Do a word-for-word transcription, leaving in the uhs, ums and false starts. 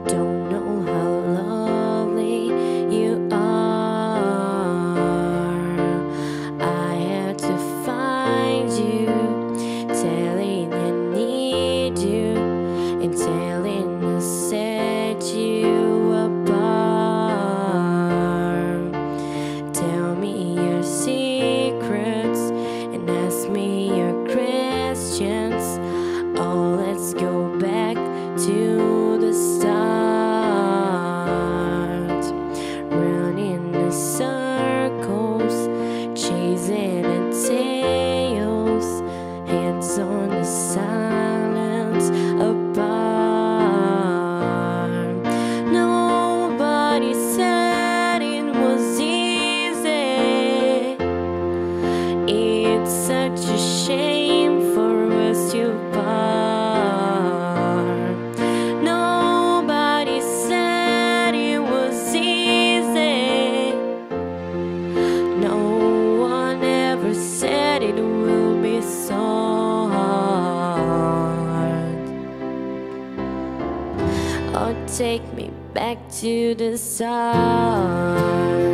Don't know how lovely you are. I had to find you, telling you need you, and telling you set you apart. Tell me your secrets and ask me your questions. Oh, let's go back to the start. Running in circles, chasing the tails, hands on the silence apart. Nobody said it was easy. It's such a shame for us to part. Nobody said it was easy. No one ever said it will be so hard. Oh, take me back to the start.